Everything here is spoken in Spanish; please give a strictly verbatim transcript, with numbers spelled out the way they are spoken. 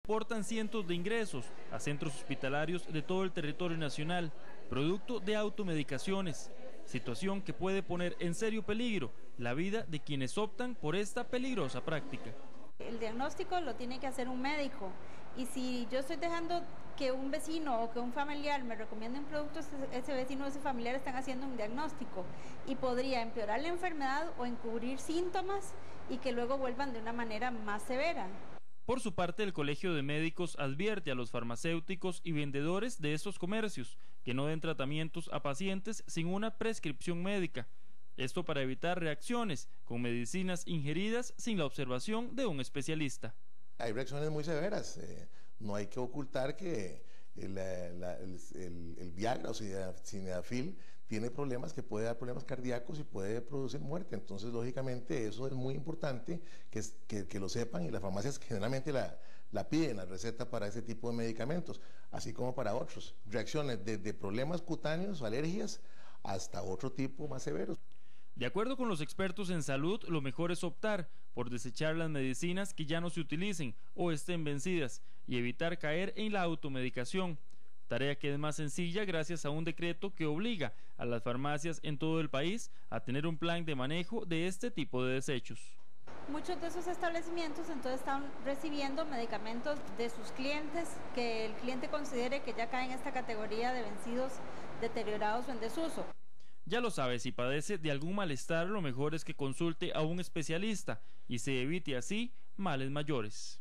soportan cientos de ingresos a centros hospitalarios de todo el territorio nacional, producto de automedicaciones, situación que puede poner en serio peligro la vida de quienes optan por esta peligrosa práctica. El diagnóstico lo tiene que hacer un médico, y si yo estoy dejando que un vecino o que un familiar me recomiende un producto, ese vecino o ese familiar están haciendo un diagnóstico y podría empeorar la enfermedad o encubrir síntomas y que luego vuelvan de una manera más severa. Por su parte, el Colegio de Médicos advierte a los farmacéuticos y vendedores de estos comercios que no den tratamientos a pacientes sin una prescripción médica. Esto para evitar reacciones con medicinas ingeridas sin la observación de un especialista. Hay reacciones muy severas. Eh, no hay que ocultar que el, la, el, el, el Viagra o Sildenafil tiene problemas que puede dar problemas cardíacos y puede producir muerte. Entonces, lógicamente, eso es muy importante que, que, que lo sepan, y las farmacias generalmente la, la piden, la receta para ese tipo de medicamentos, así como para otros. Reacciones desde problemas cutáneos, alergias, hasta otro tipo más severos. De acuerdo con los expertos en salud, lo mejor es optar por desechar las medicinas que ya no se utilicen o estén vencidas y evitar caer en la automedicación, tarea que es más sencilla gracias a un decreto que obliga a las farmacias en todo el país a tener un plan de manejo de este tipo de desechos. Muchos de esos establecimientos entonces están recibiendo medicamentos de sus clientes que el cliente considere que ya caen en esta categoría de vencidos, deteriorados o en desuso. Ya lo sabe, si padece de algún malestar, lo mejor es que consulte a un especialista y se evite así males mayores.